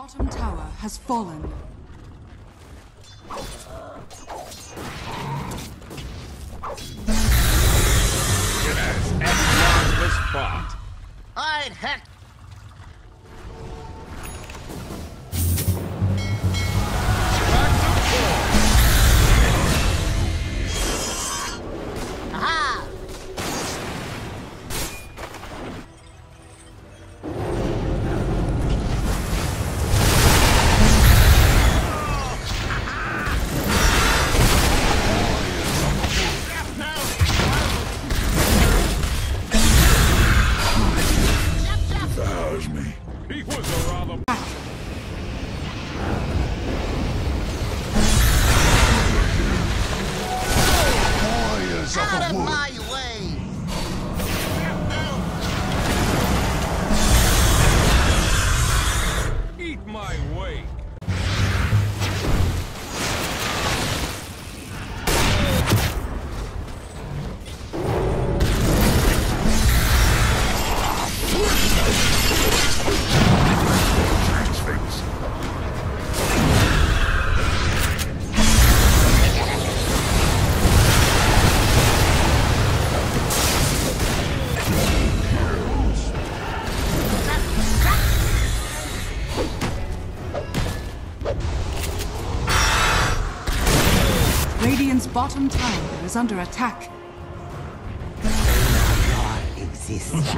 bottom tower has fallen. Yes, and was fought. Alright, heck. Aha! He was a rather... Out of my way! Eat my wake. Radiant's bottom tower is under attack. God exists.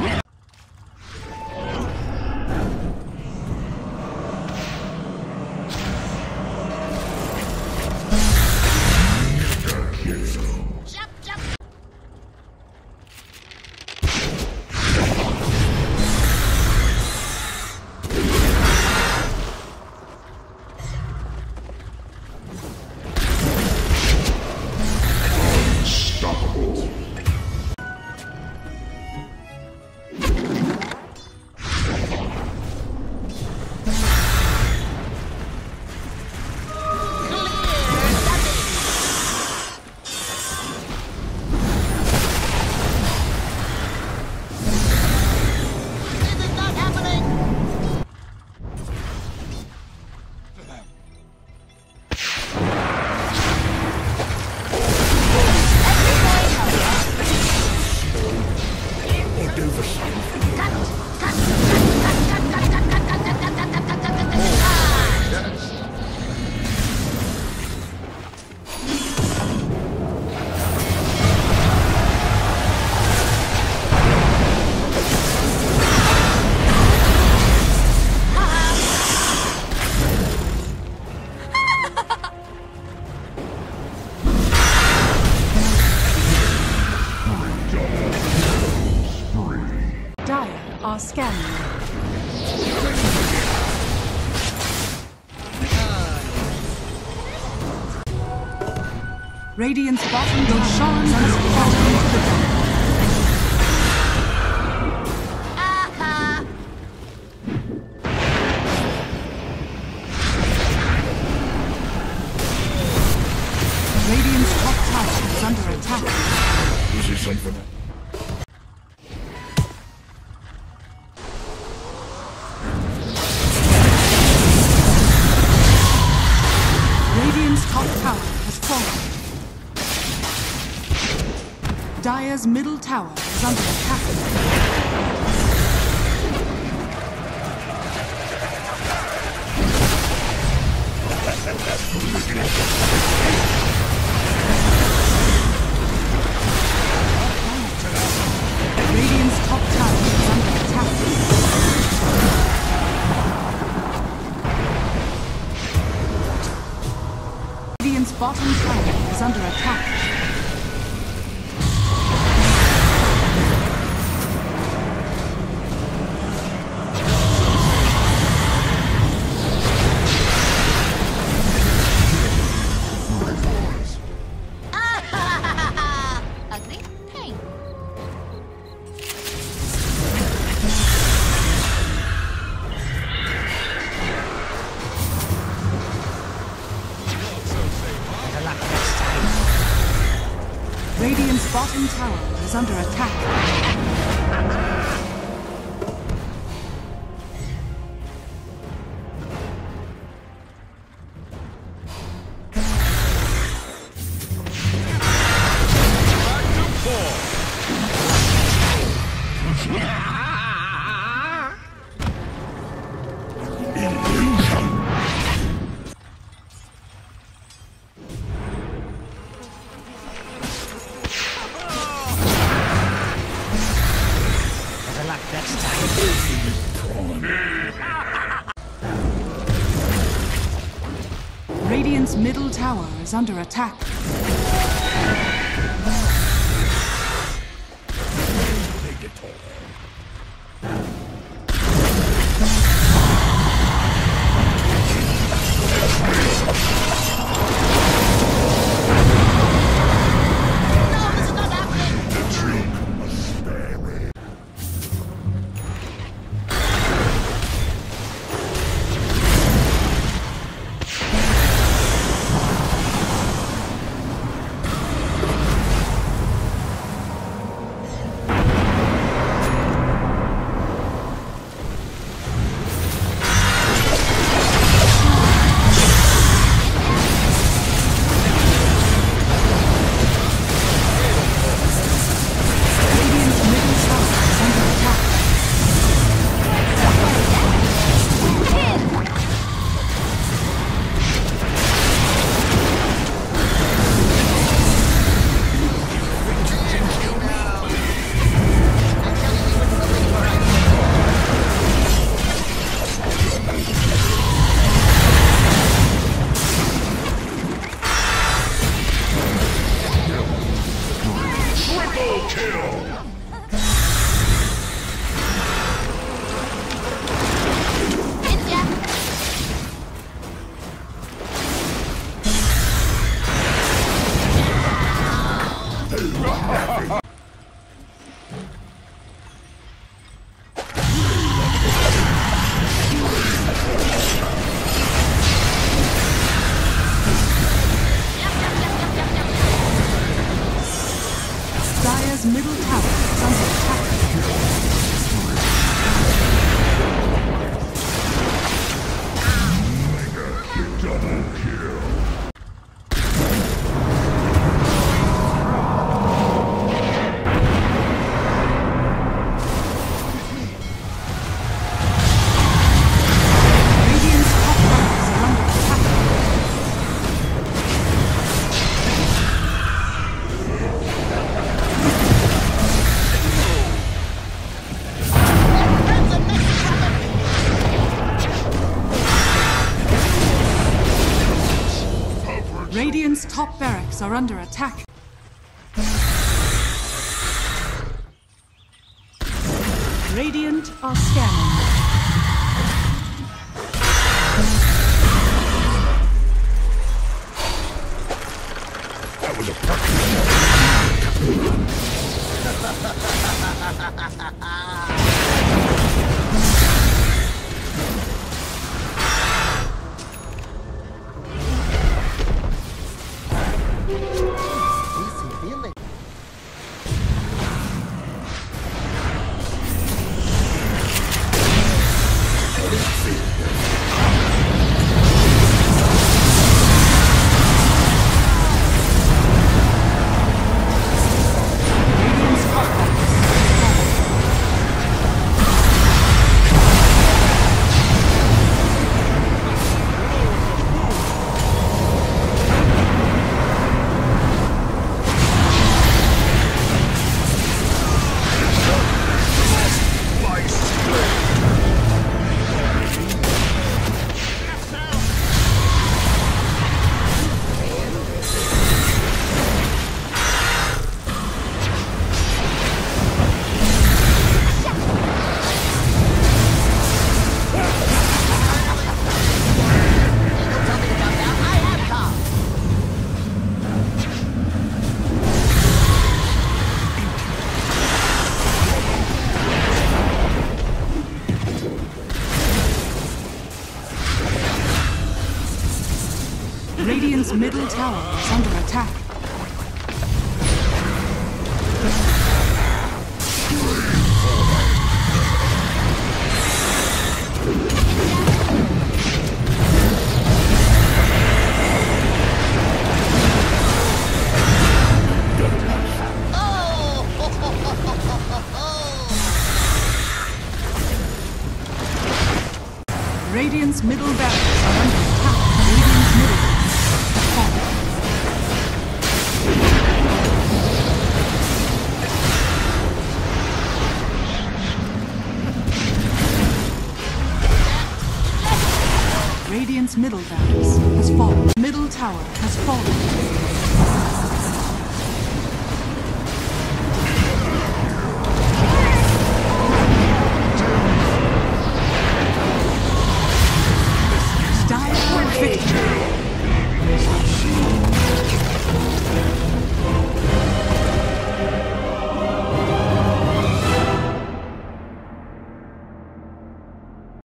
Are scanning. Radiant's bottom tower has fallen to the ground. Radiant's top tower is under attack. This is something. Radiant's top tower has fallen. Dire's middle tower is under attack. Radiant's top tower is under attack. Radiant's bottom tower is under attack. Ugly pain. Radiant's bottom tower is under attack. middle tower is under attack. Take it all. No, this is not happening! The drink must spare me. Radiant's middle tower is under attack. Triple kill! Ninja. Dire's middle tower is under attack. Double kill. Radiant's top barracks are under attack. Radiant's top barracks are under attack. Radiant are scanning. That was a perfect shot. Easy feeling. Radiant's top barracks. Radiant's middle tower is under attack. Radiant's middle barracks